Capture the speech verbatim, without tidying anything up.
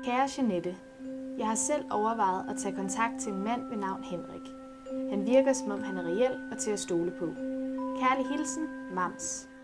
Kære Jeanette, jeg har selv overvejet at tage kontakt til en mand ved navn Henrik. Han virker, som om han er reel og til at stole på. Kærlig hilsen, Mams.